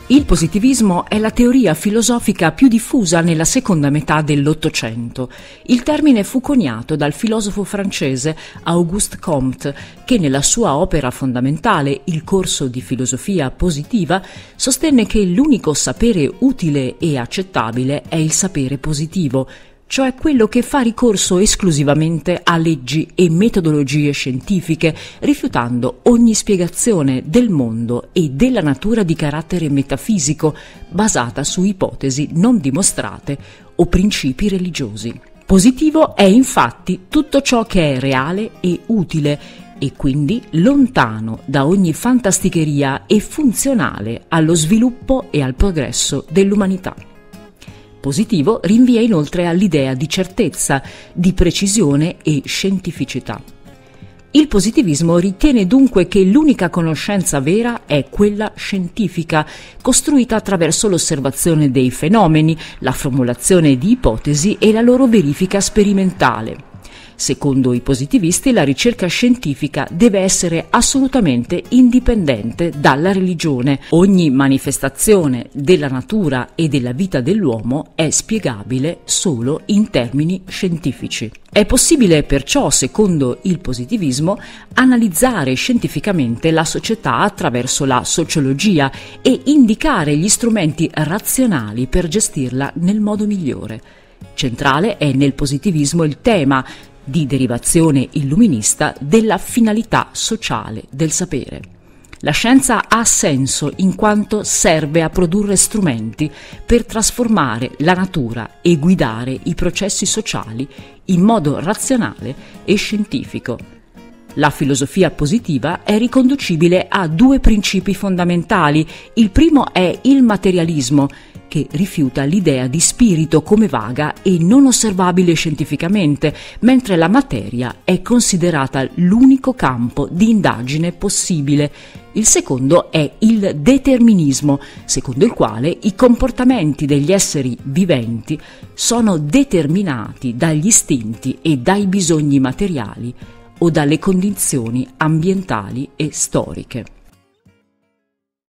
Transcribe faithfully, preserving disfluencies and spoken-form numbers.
Il positivismo è la teoria filosofica più diffusa nella seconda metà dell'Ottocento. Il termine fu coniato dal filosofo francese Auguste Comte, che nella sua opera fondamentale, Il corso di filosofia positiva, sostenne che l'unico sapere utile e accettabile è il sapere positivo, cioè quello che fa ricorso esclusivamente a leggi e metodologie scientifiche, rifiutando ogni spiegazione del mondo e della natura di carattere metafisico basata su ipotesi non dimostrate o principi religiosi. Positivo è infatti tutto ciò che è reale e utile e quindi lontano da ogni fantasticheria e funzionale allo sviluppo e al progresso dell'umanità. Positivo rinvia inoltre all'idea di certezza, di precisione e scientificità. Il positivismo ritiene dunque che l'unica conoscenza vera è quella scientifica, costruita attraverso l'osservazione dei fenomeni, la formulazione di ipotesi e la loro verifica sperimentale. Secondo i positivisti, la ricerca scientifica deve essere assolutamente indipendente dalla religione. Ogni manifestazione della natura e della vita dell'uomo è spiegabile solo in termini scientifici. È possibile perciò, secondo il positivismo, analizzare scientificamente la società attraverso la sociologia e indicare gli strumenti razionali per gestirla nel modo migliore. Centrale è nel positivismo il tema di derivazione illuminista della finalità sociale del sapere. La scienza ha senso in quanto serve a produrre strumenti per trasformare la natura e guidare i processi sociali in modo razionale e scientifico. La filosofia positiva è riconducibile a due principi fondamentali. Il primo è il materialismo, che rifiuta l'idea di spirito come vaga e non osservabile scientificamente, mentre la materia è considerata l'unico campo di indagine possibile. Il secondo è il determinismo, secondo il quale i comportamenti degli esseri viventi sono determinati dagli istinti e dai bisogni materiali o dalle condizioni ambientali e storiche.